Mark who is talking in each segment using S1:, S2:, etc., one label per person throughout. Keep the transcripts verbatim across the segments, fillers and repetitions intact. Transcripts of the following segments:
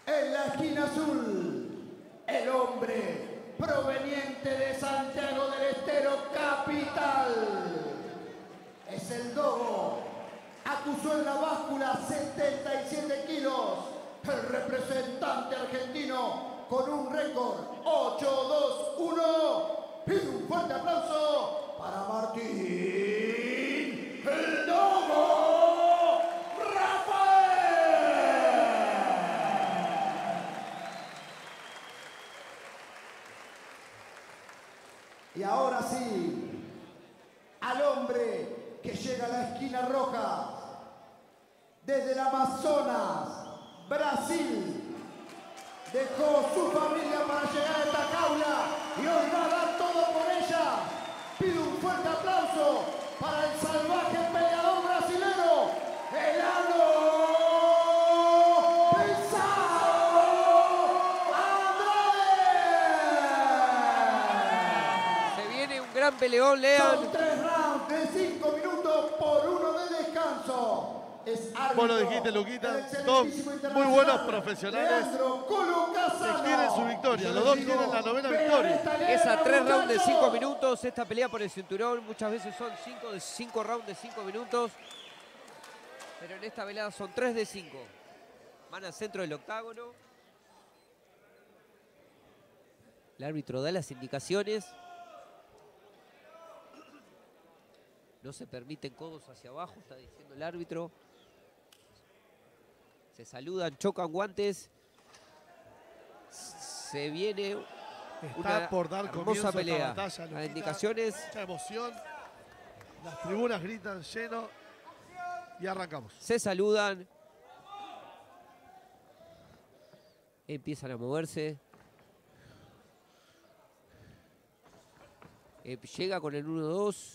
S1: En la esquina azul, el hombre proveniente de Santiago del Estero, capital. Es el Dogo. Acusó en la báscula setenta y siete kilos. El representante argentino con un récord ocho dos uno. Pide un fuerte aplauso para Martín el Dogo Rafael. Y ahora sí, al hombre que llega a la esquina roja, desde el Amazonas, Brasil, dejó su familia para llegar a esta jaula y hoy va a dar todo por ella. Pido un fuerte aplauso para el salvaje peleador brasilero, Elano Pesado Andrade.
S2: Se viene un gran peleón, Lean.
S1: Son tres rounds de cinco minutos por uno de descanso. Es
S3: Vos lo dijiste, Luquita, dos muy buenos profesionales que quieren su victoria. Los dos quieren la novena victoria.
S2: Es a tres rounds de cinco minutos. Esta pelea por el cinturón muchas veces son cinco, de cinco rounds de cinco minutos. Pero en esta velada son tres de cinco. Van al centro del octágono. El árbitro da las indicaciones. No se permiten codos hacia abajo, está diciendo el árbitro. Se saludan, chocan guantes. Se viene
S3: Está
S2: una
S3: por dar
S2: hermosa
S3: comienzo
S2: pelea.
S3: a esta batalla,
S2: Las
S3: Luquita.
S2: indicaciones.
S3: Mucha emoción. Las tribunas gritan lleno. Y arrancamos.
S2: Se saludan. Empiezan a moverse. Eh, llega con el uno dos.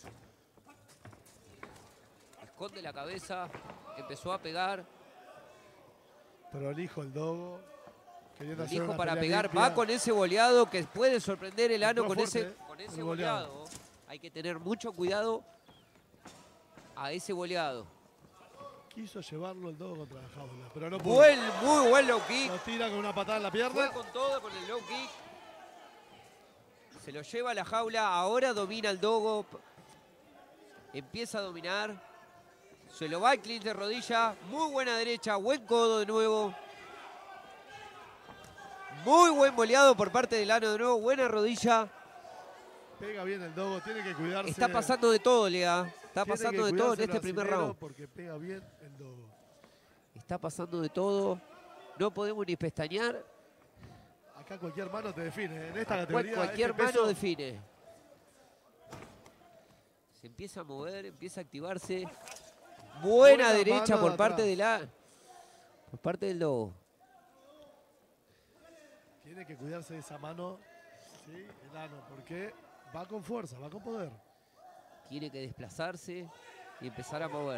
S2: Esconde la cabeza. Empezó a pegar.
S3: Prolijo el Dogo. Queriendo hacer
S2: Dijo
S3: una
S2: para
S3: pelea
S2: pegar.
S3: limpia.
S2: Va con ese boleado que puede sorprender el ano
S3: Entró
S2: con
S3: fuerte,
S2: ese,
S3: eh,
S2: con ese
S3: el
S2: boleado.
S3: boleado.
S2: Hay que tener mucho cuidado a ese boleado.
S3: Quiso llevarlo el Dogo contra la jaula, pero no pudo.
S2: Buen, muy buen low kick.
S3: Lo tira con una patada en la
S2: Fue
S3: pierna.
S2: con todo, con el low kick. Se lo lleva a la jaula. Ahora domina el Dogo. Empieza a dominar. Se lo va el clinch de rodilla. Muy buena derecha. Buen codo de nuevo. Muy buen boleado por parte del ano de nuevo. Buena rodilla.
S3: Pega bien el Dogo, tiene que cuidarse.
S2: Está pasando de todo, Lea. Está
S3: Tiene
S2: pasando
S3: que
S2: de todo en
S3: cuidarse el
S2: este primer
S3: brasilero
S2: round.
S3: Porque pega bien el Dogo.
S2: Está pasando de todo. No podemos ni pestañear.
S3: Acá cualquier mano te define. En esta
S2: Cual-
S3: categoría,
S2: cualquier
S3: este
S2: mano
S3: peso,
S2: define. Se empieza a mover, empieza a activarse. Buena,
S3: Buena
S2: derecha
S3: mano
S2: por
S3: de
S2: parte
S3: atrás.
S2: de la, por parte del Dogo.
S3: tiene que cuidarse de esa mano. Sí, el ano, porque va con fuerza, va con poder.
S2: Tiene que desplazarse y empezar a mover.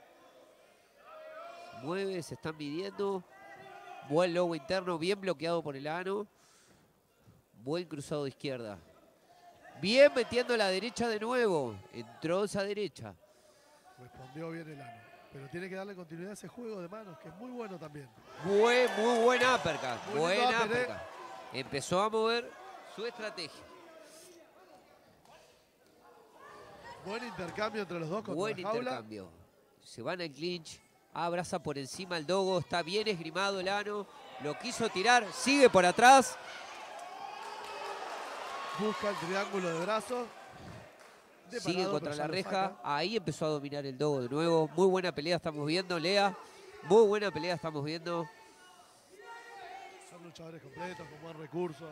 S2: Se mueve, se están midiendo. Buen lobo interno, bien bloqueado por el ano. Buen cruzado de izquierda. Bien metiendo la derecha de nuevo. Entró esa derecha.
S3: Respondió bien el ano. Pero tiene que darle continuidad a ese juego de manos, que es muy bueno también.
S2: Buen, muy buen uppercut.
S3: Muy
S2: Buen
S3: lindo upper,
S2: uppercut. Empezó a mover su estrategia.
S3: Buen intercambio entre los dos contra
S2: Buen
S3: la jaula.
S2: intercambio. Se van al clinch. Abraza por encima el Dogo. Está bien esgrimado el ano. Lo quiso tirar. Sigue por atrás.
S3: Busca el triángulo de brazos. De
S2: Sigue
S3: parado,
S2: contra
S3: pero ya
S2: la
S3: lo
S2: reja.
S3: saca.
S2: Ahí empezó a dominar el Dogo de nuevo. Muy buena pelea estamos viendo, Lea. Muy buena pelea estamos viendo.
S3: Son luchadores completos, con buen recurso.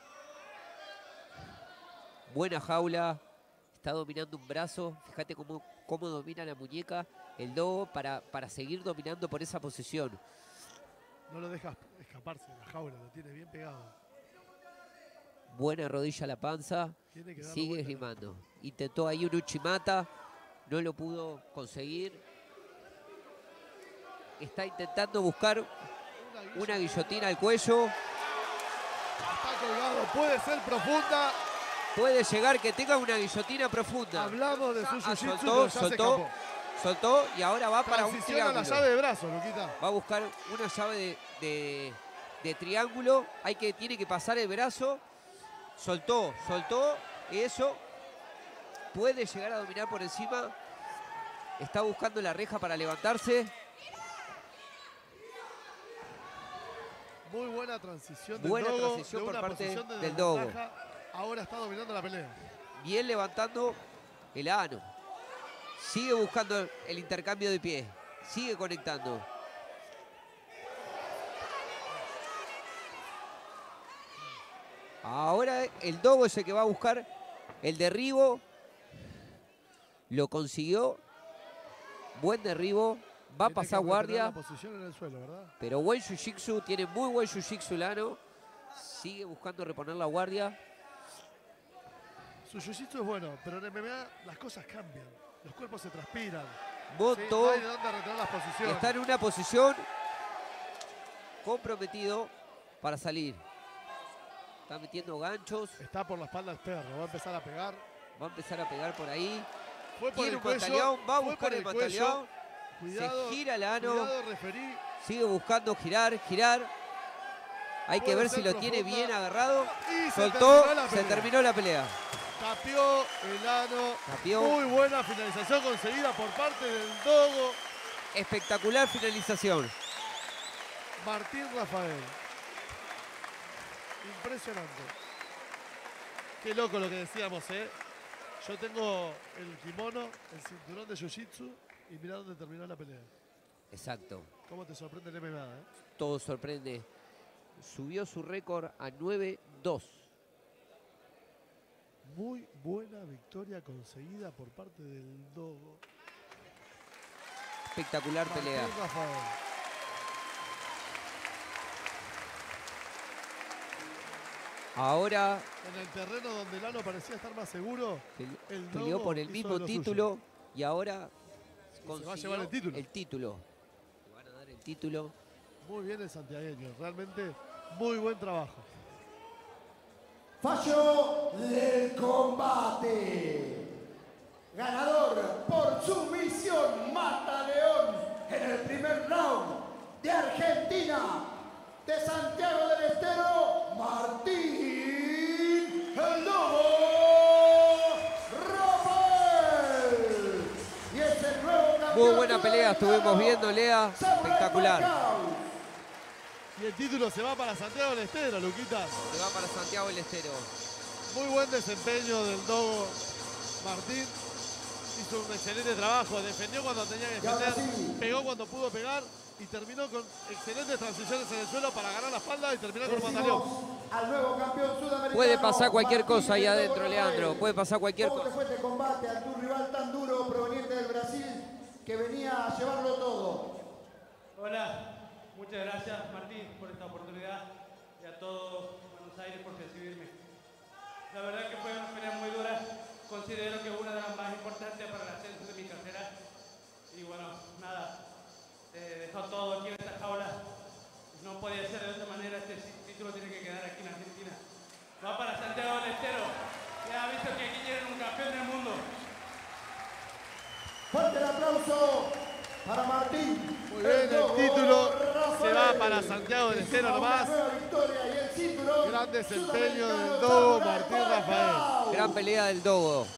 S2: Buena jaula. Está dominando un brazo. Fíjate cómo, cómo domina la muñeca el Dogo para, para seguir dominando por esa posición.
S3: No lo deja escaparse de la jaula, lo tiene bien pegado.
S2: Buena rodilla a la panza.
S3: Tiene que darle
S2: Sigue
S3: vuelta.
S2: esgrimando. Intentó ahí un Uchimata. No lo pudo conseguir. Está intentando buscar una guillotina al cuello.
S3: Está colgado, puede ser profunda.
S2: Puede llegar que tenga una guillotina profunda.
S3: Hablamos de su
S2: Ah,
S3: jiu-jitsu,
S2: soltó,
S3: pero ya se
S2: soltó,
S3: escapó.
S2: soltó y ahora va para un
S3: Transiciona
S2: triángulo.
S3: la llave de brazo, Luquita.
S2: Va a buscar una llave de, de, de triángulo. Hay que, tiene que pasar el brazo. Soltó, soltó. Eso. Puede llegar a dominar por encima. Está buscando la reja para levantarse.
S3: Muy buena transición del
S2: Buena
S3: Dogo,
S2: transición
S3: de
S2: por
S3: una
S2: parte
S3: posición de
S2: del Dogo.
S3: desventaja. Ahora está dominando la pelea.
S2: Bien levantando el ano. Sigue buscando el intercambio de pie. Sigue conectando. Ahora el Dogo es el que va a buscar el derribo. Lo consiguió. Buen derribo. Va a
S3: Tiene
S2: pasar
S3: que
S2: guardia.
S3: la posición en el suelo, ¿verdad?
S2: Pero buen jiu-jitsu. Tiene muy buen jiu-jitsu Lano. Sigue buscando reponer la guardia.
S3: Su jiu-jitsu es bueno, pero en M M A las cosas cambian. Los cuerpos se transpiran.
S2: Montó.
S3: Sí, no hay de dónde retener las posiciones.
S2: Está en una posición comprometido para salir. Está metiendo ganchos.
S3: Está por la espalda del perro. Va a empezar a pegar.
S2: Va a empezar a pegar por ahí.
S3: Fue por
S2: Tiene
S3: el
S2: un
S3: cuello.
S2: mataleón. Va a
S3: fue
S2: buscar
S3: por
S2: el
S3: cuello.
S2: mataleón.
S3: Cuidado,
S2: Se gira Lano.
S3: cuidado, referí.
S2: Sigue buscando girar, girar. Hay que
S3: Puede
S2: ver si
S3: ser
S2: lo tiene
S3: profunda.
S2: bien agarrado.
S3: Y se
S2: Soltó,
S3: terminó la
S2: se
S3: pelea.
S2: terminó la pelea.
S3: Tapió el ano.
S2: Tapió.
S3: Muy buena finalización conseguida por parte del Dogo.
S2: Espectacular finalización.
S3: Martín Rafael. Impresionante. Qué loco lo que decíamos, ¿eh? Yo tengo el kimono, el cinturón de jiu-jitsu y mirá dónde terminó la pelea.
S2: Exacto.
S3: ¿Cómo te sorprende el M M A, eh?
S2: Todo sorprende. Subió su récord a nueve dos.
S3: Muy buena victoria conseguida por parte del Dogo.
S2: Espectacular
S3: Martín
S2: pelea.
S3: Rafael.
S2: Ahora
S3: En el terreno donde Lano parecía estar más seguro,
S2: pele-
S3: el
S2: peleó
S3: Dogo
S2: por el
S3: hizo
S2: mismo
S3: de lo
S2: título y ahora
S3: se va a
S2: consiguió
S3: llevar el título.
S2: el título. Le van a dar el título.
S3: Muy bien el santiagueño, realmente muy buen trabajo.
S1: Fallo del combate. Ganador por sumisión Mata León en el primer round de Argentina, de Santiago del Estero, Martín el Lobo Rafael. Y es el nuevo campeón.
S2: Muy buena pelea estuvimos viendo, Lea. Espectacular.
S3: Y el título se va para Santiago del Estero, Luquitas.
S2: Se va para Santiago del Estero.
S3: Muy buen desempeño del Dogo Martín. Hizo un excelente trabajo, defendió cuando tenía que
S1: Y ahora
S3: defender,
S1: sí.
S3: pegó cuando pudo pegar y terminó con excelentes transiciones en el suelo para ganar la espalda y terminar con un mataleón.
S1: Decimos al nuevo campeón sudamericano.
S2: Puede pasar cualquier
S1: Martín
S2: cosa ahí
S1: el Lobo
S2: adentro,
S1: Rafael.
S2: Leandro. Puede pasar cualquier
S1: ¿Cómo te
S2: cosa.
S1: fue este combate a tu rival tan duro proveniente del Brasil que venía a llevarlo todo?
S4: Hola, muchas gracias Martín por esta oportunidad y a todo Buenos Aires por recibirme. La verdad que fue una pelea muy dura, considero que una de las más importantes para el ascenso de mi carrera y bueno, nada, eh, dejó todo aquí en esta jaula, no podía ser de otra manera, este título tiene que quedar aquí en Argentina. Va para Santiago del Estero, ya ha visto que aquí quieren un campeón del mundo.
S1: Fuerte el aplauso para Martín.
S3: Muy bien, el
S1: Lobo
S3: título
S1: Rafael,
S3: se va para Santiago del
S1: que
S3: Estero
S1: suma una
S3: nomás.
S1: nueva victoria y el cinturón
S3: Gran desempeño
S1: sudamericano
S3: del Dogo
S1: Samurai
S3: Martín
S1: Pacquiao.
S3: Rafael.
S2: Gran pelea del Dogo.